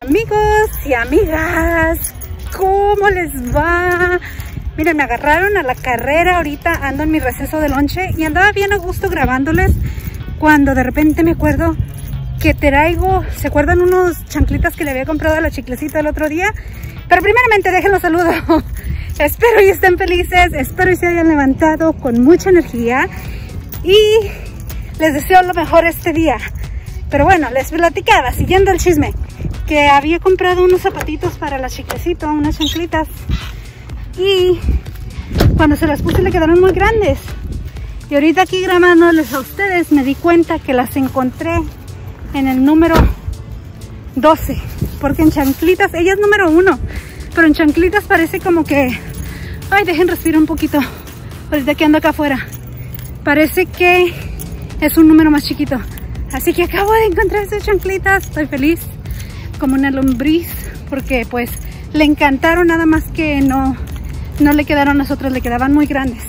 Amigos y amigas, ¿cómo les va? Miren, me agarraron a la carrera, ahorita ando en mi receso de lonche y andaba bien a gusto grabándoles cuando de repente me acuerdo que traigo, ¿se acuerdan unos chanclitas que le había comprado a la Chiclecita el otro día? Pero primeramente déjenlos saludo. Espero y estén felices, espero y se hayan levantado con mucha energía y les deseo lo mejor este día. Pero bueno, les platicaba, siguiendo el chisme, que había comprado unos zapatitos para la Chiclecita, unas chanclitas, y cuando se las puse le quedaron muy grandes. Y ahorita aquí grabándoles a ustedes me di cuenta que las encontré en el número 12, porque en chanclitas, ella es número 1, pero en chanclitas parece como que, ay, dejen respirar un poquito, ahorita que ando acá afuera, parece que es un número más chiquito. Así que acabo de encontrar esas chanclitas, estoy feliz como una lombriz, porque pues le encantaron, nada más que no le quedaron a nosotros, le quedaban muy grandes.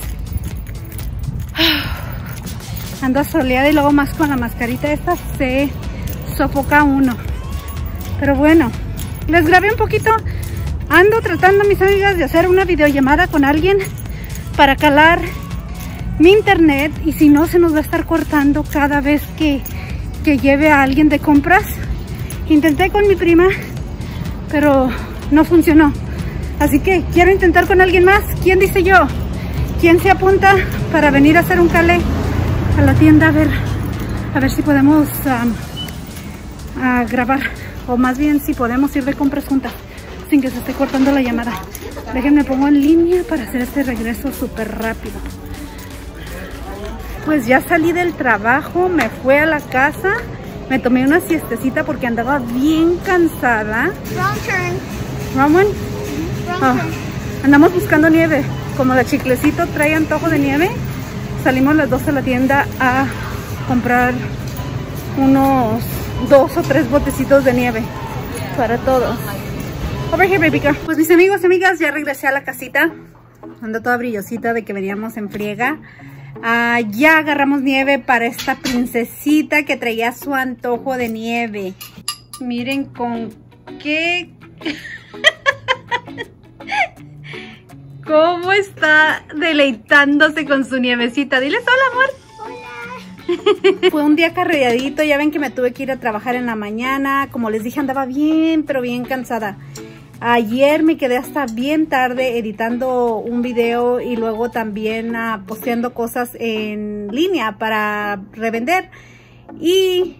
Ando soleada y luego más con la mascarita esta se sofoca uno. Pero bueno, les grabé un poquito. Ando tratando, mis amigas, de hacer una videollamada con alguien para calar mi internet, y si no se nos va a estar cortando cada vez que lleve a alguien de compras. Intenté con mi prima, pero no funcionó. Así que quiero intentar con alguien más. ¿Quién dice yo? ¿Quién se apunta para venir a hacer un cale a la tienda? A ver si podemos a grabar, o más bien si podemos ir de compras juntas sin que se esté cortando la llamada. Déjenme pongo en línea para hacer este regreso súper rápido. Pues ya salí del trabajo, me fui a la casa, me tomé una siestecita porque andaba bien cansada. Wrong turn. ¿Wrong one? Wrong turn. Andamos buscando nieve. Como la Chiclecito trae antojo de nieve, salimos las dos a la tienda a comprar unos 2 o 3 botecitos de nieve para todos. Over here, baby girl. Pues mis amigos y amigas, ya regresé a la casita. Ando toda brillosita de que veníamos en friega. Ya agarramos nieve para esta princesita que traía su antojo de nieve. Miren con qué... cómo está deleitándose con su nievecita. Diles hola, amor. Hola. Fue un día carreadito, ya ven que me tuve que ir a trabajar en la mañana. Como les dije, andaba bien, pero bien cansada. Ayer me quedé hasta bien tarde editando un video y luego también posteando cosas en línea para revender. Y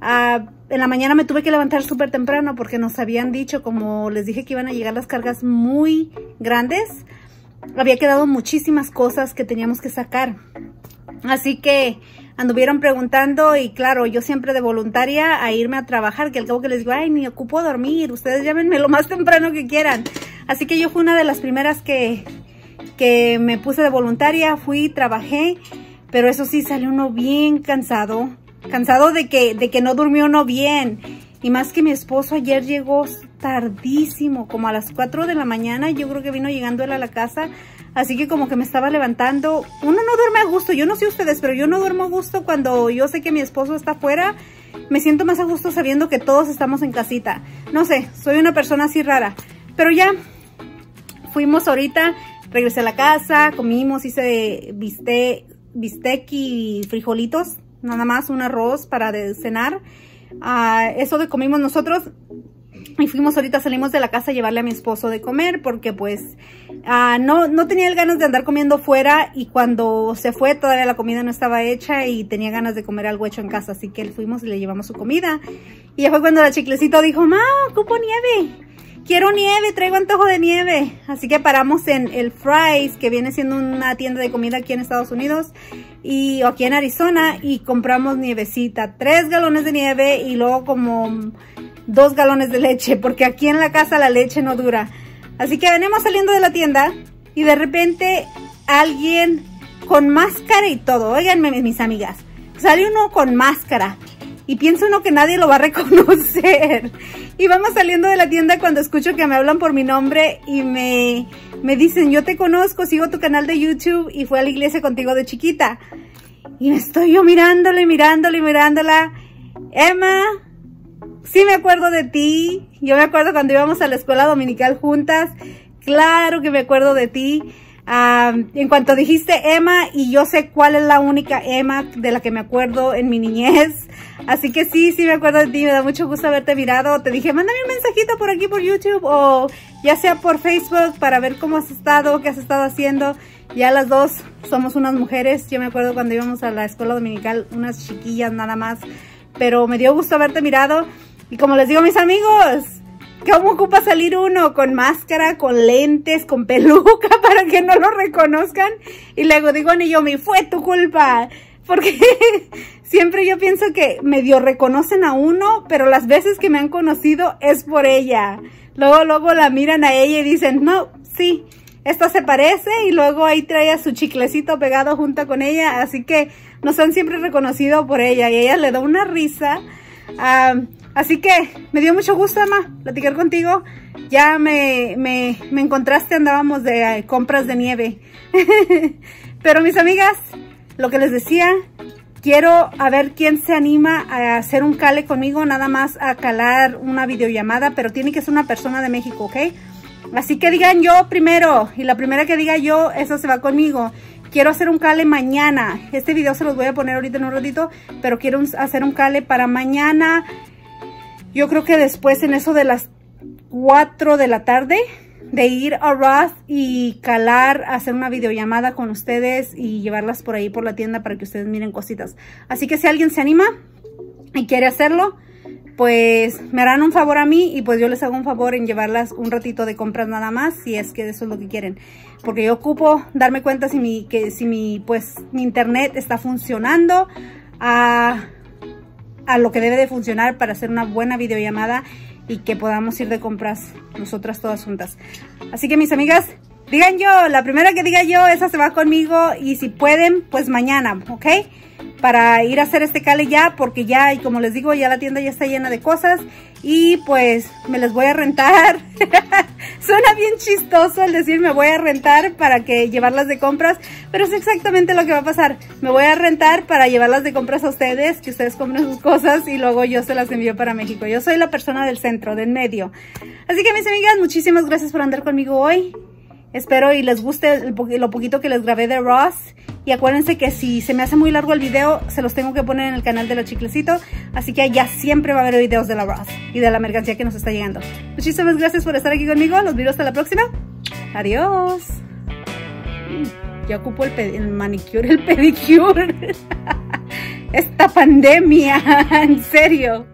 en la mañana me tuve que levantar súper temprano porque nos habían dicho, como les dije, que iban a llegar las cargas muy grandes. Había quedado muchísimas cosas que teníamos que sacar. Así que anduvieron preguntando y claro, yo siempre de voluntaria a irme a trabajar, que al cabo que les digo, ay, ni ocupo dormir, ustedes llámenme lo más temprano que quieran. Así que yo fui una de las primeras que me puse de voluntaria, fui, trabajé, pero eso sí, salió uno bien cansado de que no durmió uno bien. Y más que mi esposo ayer llegó tardísimo, como a las 4 de la mañana, yo creo que vino llegando él a la casa. Así que como que me estaba levantando. Uno no duerme a gusto, yo no sé ustedes, pero yo no duermo a gusto cuando yo sé que mi esposo está afuera. Me siento más a gusto sabiendo que todos estamos en casita. No sé, soy una persona así rara. Pero ya, fuimos ahorita, regresé a la casa, comimos, hice bistec y frijolitos. Nada más, un arroz para cenar. Eso de comimos nosotros. Y fuimos ahorita, salimos de la casa a llevarle a mi esposo de comer porque pues no tenía el ganas de andar comiendo fuera, y cuando se fue todavía la comida no estaba hecha y tenía ganas de comer algo hecho en casa, así que fuimos y le llevamos su comida. Y ya fue cuando la Chiclecito dijo, ma, ocupo nieve, quiero nieve, traigo antojo de nieve. Así que paramos en el Fry's, que viene siendo una tienda de comida aquí en Estados Unidos y aquí en Arizona, y compramos nievecita, 3 galones de nieve y luego como 2 galones de leche, porque aquí en la casa la leche no dura. Así que venimos saliendo de la tienda y de repente alguien con máscara y todo. Óiganme, mis amigas, sale uno con máscara y piensa uno que nadie lo va a reconocer. Y vamos saliendo de la tienda cuando escucho que me hablan por mi nombre y me dicen, yo te conozco, sigo tu canal de YouTube y fui a la iglesia contigo de chiquita. Y me estoy yo mirándola. Emma, sí me acuerdo de ti. Yo me acuerdo cuando íbamos a la escuela dominical juntas. Claro que me acuerdo de ti. En cuanto dijiste Emma, y yo sé cuál es la única Emma de la que me acuerdo en mi niñez. Así que sí me acuerdo de ti. Me da mucho gusto haberte mirado. Te dije, mándame un mensajito por aquí por YouTube o ya sea por Facebook para ver cómo has estado, qué has estado haciendo. Ya las dos somos unas mujeres. Yo me acuerdo cuando íbamos a la escuela dominical, unas chiquillas nada más. Pero me dio gusto haberte mirado. Y como les digo a mis amigos, ¿cómo ocupa salir uno? Con máscara, con lentes, con peluca para que no lo reconozcan. Y luego digo, ni yo, fue tu culpa. Porque siempre yo pienso que medio reconocen a uno, pero las veces que me han conocido es por ella. Luego la miran a ella y dicen, no, sí, esta se parece, y luego ahí trae a su chiclecito pegado junto con ella. Así que nos han siempre reconocido por ella y ella le da una risa. Así que me dio mucho gusto, Emma, platicar contigo. Ya me encontraste, andábamos de compras de nieve. Pero mis amigas, lo que les decía, quiero a ver quién se anima a hacer un cale conmigo, nada más a calar una videollamada, pero tiene que ser una persona de México, ¿ok? Así que digan yo primero, y la primera que diga yo, eso se va conmigo. Quiero hacer un cale mañana. Este video se los voy a poner ahorita en un ratito, pero quiero hacer un cale para mañana. Yo creo que después en eso de las 4 de la tarde, de ir a Ross y calar, hacer una videollamada con ustedes y llevarlas por ahí por la tienda para que ustedes miren cositas. Así que si alguien se anima y quiere hacerlo, pues me harán un favor a mí y pues yo les hago un favor en llevarlas un ratito de compras nada más, si es que eso es lo que quieren. Porque yo ocupo darme cuenta si mi internet está funcionando a lo que debe de funcionar para hacer una buena videollamada y que podamos ir de compras nosotras todas juntas. Así que mis amigas, digan yo, la primera que diga yo, esa se va conmigo, y si pueden, pues mañana, ¿ok? Para ir a hacer este cale ya, porque ya, y como les digo, ya la tienda ya está llena de cosas y pues me les voy a rentar. Suena bien chistoso el decir me voy a rentar para que llevarlas de compras, pero es exactamente lo que va a pasar. Me voy a rentar para llevarlas de compras a ustedes, que ustedes compren sus cosas y luego yo se las envío para México. Yo soy la persona del centro, del medio. Así que mis amigas, muchísimas gracias por andar conmigo hoy. Espero y les guste lo poquito que les grabé de Ross. Y acuérdense que si se me hace muy largo el video, se los tengo que poner en el canal de la Chiclecito. Así que ya siempre va a haber videos de la Ross y de la mercancía que nos está llegando. Muchísimas gracias por estar aquí conmigo. Los miro hasta la próxima. Adiós. Ya ocupo el manicure, el pedicure. Esta pandemia, en serio.